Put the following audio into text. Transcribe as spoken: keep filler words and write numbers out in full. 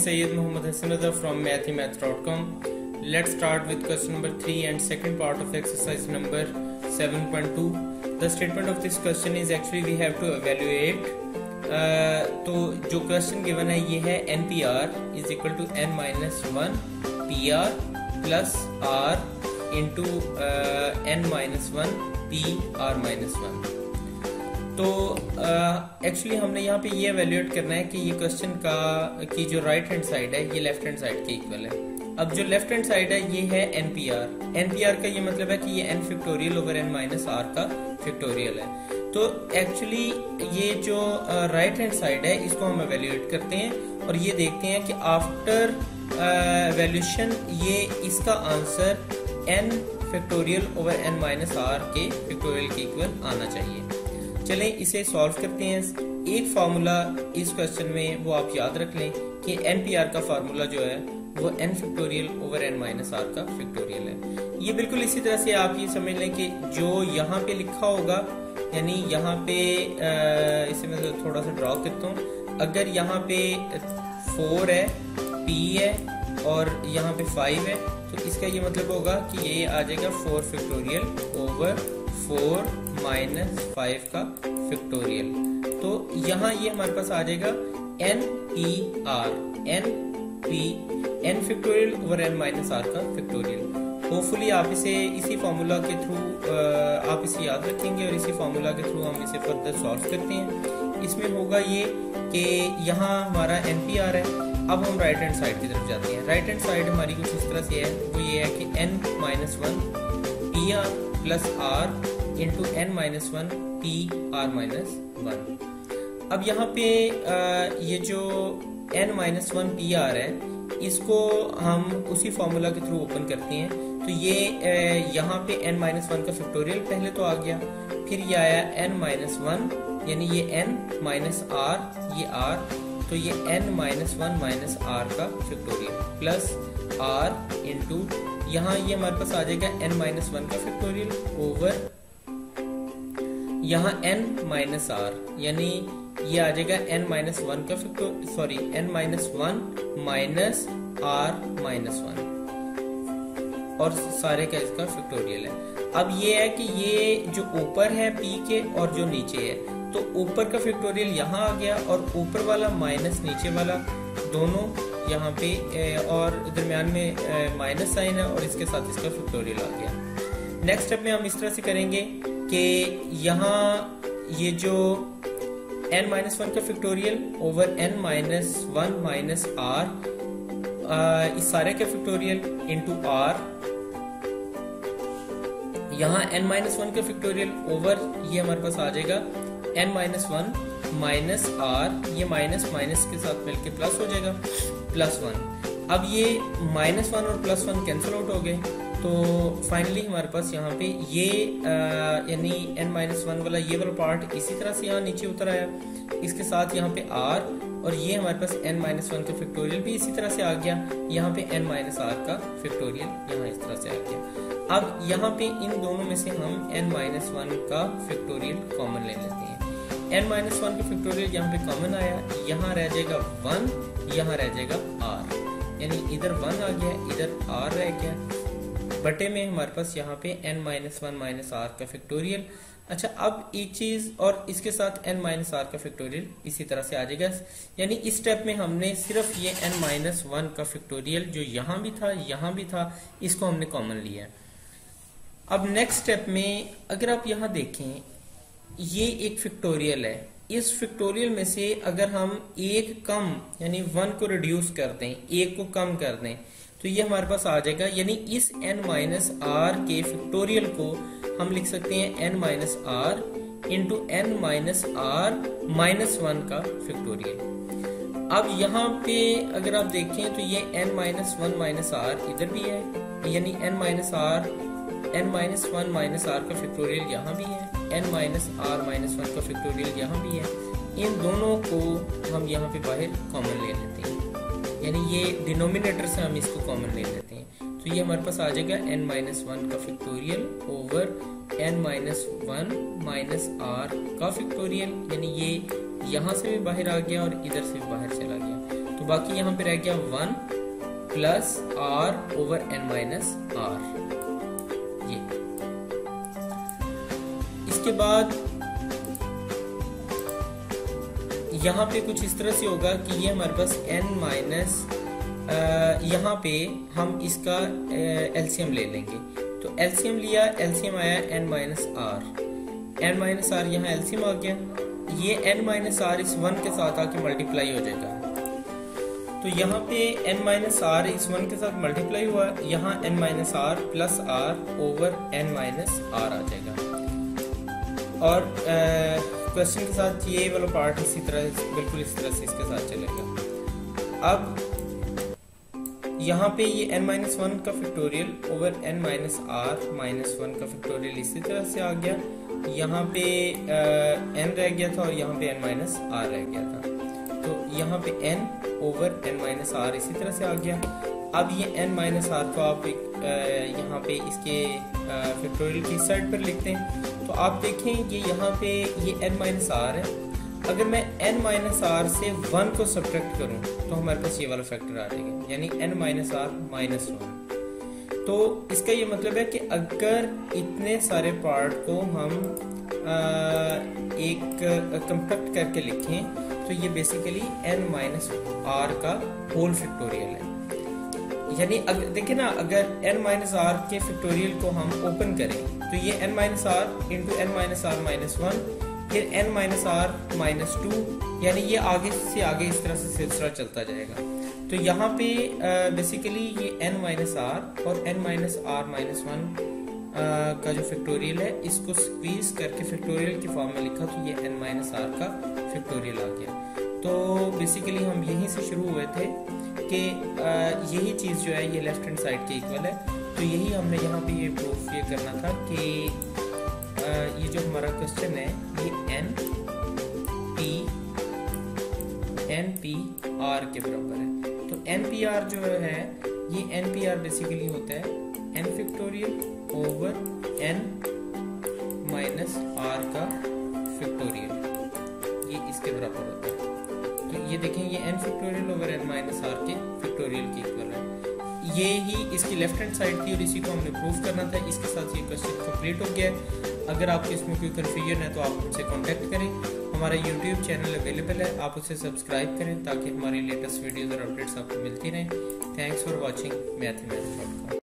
Sayyid Muhammad Hassan from mathhimath dot com. Let's start with question number three and second part of exercise number seven point two. The statement of this question is actually we have to evaluate. uh, तो जो question given है ये है N P R is equal to N minus one P R plus R into uh, N minus one P R minus one. तो actually uh, हमने यहाँ पे ये एवेल्यूएट करना है कि ये क्वेश्चन का की जो राइट हैंड साइड है ये लेफ्ट हैंड साइड के इक्वल है. अब जो लेफ्ट हैंड साइड है ये है N P R. N P R का ये मतलब है कि ये N factorial over N minus R का फैक्टोरियल है. तो एक्चुअली ये जो राइट हैंड साइड है इसको हम एवेल्यूएट करते हैं और ये देखते हैं कि आफ्टर एवेल्यूशन ये इसका answer N factorial over N minus R के फैक्टोरियल के इक्वल आना चाहिए. चलें इसे सॉल्व करते हैं. एक फार्मूला इस क्वेश्चन में वो आप याद रख लें कि N P R का फार्मूला जो है वो N factorial over N minus R का फैक्टोरियल है. ये बिल्कुल इसी तरह से आप ये समझ लें कि जो यहाँ पे लिखा होगा यानी यहाँ पे इसे मैं थोड़ा सा ड्रॉ करता हूँ. अगर यहाँ पे फोर है, P है और यहाँ पे फाइव है तो इसका ये मतलब होगा कि ये आ जाएगा four factorial over four minus five का फैक्टोरियल. तो यहाँ ये हमारे पास आ जाएगा N P R N P N factorial over N minus R का फैक्टोरियल. होपफुली आप इसे इसी फार्मूला के थ्रू आप इसे याद रखेंगे और इसी फार्मूला के थ्रू हम इसे फर्दर सॉल्व करते हैं. इसमें होगा ये कि यहाँ हमारा N P R है. अब हम राइट हैंड साइड की तरफ जाते हैं. राइट हैंड साइड हमारी कुछ इस तरह से है. वो ये है कि N minus one P R plus R into N minus one P R minus one. अब यहाँ पे ये जो N minus one P R है इसको हम उसी फॉर्मूला के थ्रू ओपन करते हैं. तो ये यहाँ पे N माइनस वन का फैक्टोरियल पहले तो आ गया, फिर ये आया N माइनस वन यानी ये N माइनस R ये R, तो ये N minus one minus R का फैक्टोरियल प्लस R इंटू यहाँ ये हमारे पास आ जाएगा N माइनस वन का फैक्टोरियल ओवर यहाँ N माइनस R यानी ये आ जाएगा N माइनस वन का factorial sorry N minus one minus R minus one और सारे का इसका फैक्टोरियल है. अब ये है कि ये जो ऊपर है P के और जो नीचे है तो ऊपर का फैक्टोरियल यहाँ आ गया और ऊपर वाला माइनस नीचे वाला दोनों यहाँ पे और दरम्यान में माइनस साइन है और इसके साथ इसका फैक्टोरियल आ गया. नेक्स्ट स्टेप में हम इस तरह से करेंगे कि यहाँ ये जो N माइनस वन का factorial over N minus one minus R इस सारे का फैक्टोरियल इंटू R, यहाँ N माइनस वन का फैक्टोरियल ओवर ये हमारे पास आ जाएगा N minus one minus R, ये माइनस माइनस के साथ मिलके प्लस हो जाएगा प्लस वन. अब ये माइनस वन और प्लस वन कैंसिल आउट हो गए तो फाइनली हमारे पास यहाँ पे ये यानी N माइनस वन वाला ये वाला पार्ट इसी तरह से यहाँ नीचे उतर आया, इसके साथ यहाँ पे R और ये हमारे पास N माइनस वन का फैक्टोरियल भी इसी तरह से आ गया. यहाँ पे N माइनस R का फैक्टोरियल यहाँ इस तरह से आ गया. अब यहाँ पे इन दोनों में से हम N माइनस वन का फैक्टोरियल कॉमन ले लेते हैं. N माइनस वन का फैक्टोरियल यहाँ पे कॉमन आया, यहाँ रह जाएगा वन, यहाँ रह जाएगा R यानी इधर वन आ गया इधर R रह गया बटे में हमारे पास यहाँ पे N minus one minus R का फैक्टोरियल. अच्छा अब एक चीज और इसके साथ N माइनस R का फैक्टोरियल इसी तरह से आ जाएगा. यानी इस स्टेप में हमने सिर्फ ये N माइनस वन का फैक्टोरियल जो यहाँ भी था यहाँ भी था इसको हमने कॉमन लिया. अब नेक्स्ट स्टेप में अगर आप यहाँ देखें ये एक फैक्टोरियल है, इस फैक्टोरियल में से अगर हम एक कम यानी वन को रिड्यूस कर दें, एक को कम कर दें तो ये हमारे पास आ जाएगा. यानी इस N माइनस R के फैक्टोरियल को हम लिख सकते हैं N minus R into N minus R minus one का फैक्टोरियल. अब यहाँ पे अगर आप देखें तो ये N minus one minus R इधर भी है यानी N minus R N minus one minus R का फैक्टोरियल यहाँ भी है, N minus R minus one का फैक्टोरियल यहाँ भी है. इन दोनों को हम यहाँ पे बाहर कॉमन ले लेते हैं यानी ये डिनोमिनेटर से हम इसको कॉमन ले लेते हैं. तो ये हमारे पास आ जाएगा N माइनस वन का factorial over N minus one minus R का फैक्टोरियल यानी ये यहाँ से भी बाहर आ गया और इधर से भी बाहर चला गया. तो तो बाकी यहाँ पे रह गया one plus R over N minus R. ये इसके बाद यहाँ पे कुछ इस तरह से होगा कि ये हमारे पास n माइनस यहाँ पे हम इसका एलसीएम ले लेंगे। तो एलसीएम लिया, एलसीएम आया n minus R, n minus R यहाँ एलसीएम आ गया। ये n माइनस आर इस वन के साथ आके मल्टीप्लाई हो जाएगा। तो यहाँ पे n माइनस आर इस वन के साथ मल्टीप्लाई हुआ, यहाँ n minus R plus R over n minus R आ जाएगा। और क्वेश्चन के साथ ये वाला पार्ट इसी तरह बिल्कुल इस तरह से इसके साथ चलेगा। अब यहाँ पे ये n माइनस वन का factorial over n minus R minus one का फैक्टोरियल इसी तरह से आ गया। यहाँ पे uh, n रह गया था और यहाँ पे n माइनस आर रह गया था। तो यहाँ पे n over n minus R इसी तरह से आ गया। अब ये n माइनस आर को आप एक यहाँ पे इसके फैक्टोरियल की साइड पर लिखते हैं। तो आप देखें ये यहाँ पे ये n माइनस आर है। अगर मैं n माइनस आर से वन को सब्ट्रैक्ट करूं तो हमारे पास ये वाला फैक्टर आ जाएगा, यानी n minus R minus one. तो इसका ये मतलब है कि अगर इतने सारे पार्ट को हम आ, एक कंपैक्ट करके लिखें तो ये बेसिकली n माइनस आर का होल फैक्टोरियल है। यानी अगर देखिए ना, अगर n माइनस आर के फैक्टोरियल को हम ओपन करें तो ये n minus R into N minus R minus one, फिर n minus R minus two, यानी ये आगे से आगे इस तरह से सिलसिला चलता जाएगा। तो यहाँ पे बेसिकली ये n माइनस आर और n minus R minus one का जो फैक्टोरियल है इसको स्क्वीज करके फैक्टोरियल की फॉर्म में लिखा तो ये n माइनस आर का फैक्टोरियल आ गया। तो बेसिकली हम यहीं से शुरू हुए थे कि यही चीज़ जो है ये लेफ्ट हैंड साइड के इक्वल है। तो यही हमने यहाँ पे ये प्रूफ ये करना था कि ये जो हमारा क्वेश्चन है ये n p n p r के बराबर है। तो n p r जो है ये n p r बेसिकली होता है n factorial over n minus r का फैक्टोरियल, ये इसके बराबर होता है। तो ये देखें ये n factorial over n minus r के फैक्टोरियल के इक्वल है। ये ही इसकी लेफ्ट हैंड साइड थी और इसी को हमने प्रूफ करना था। इसके साथ ये क्वेश्चन कंप्लीट हो गया है। अगर आपको इसमें कोई कन्फ्यूजन है तो आप मुझसे कांटेक्ट करें। हमारा यूट्यूब चैनल अवेलेबल है, आप उसे सब्सक्राइब करें ताकि हमारी लेटेस्ट वीडियोस और अपडेट्स आपको मिलती रहें। थैंक्स फॉर वॉचिंग मैथहिमाथ डॉट कॉम।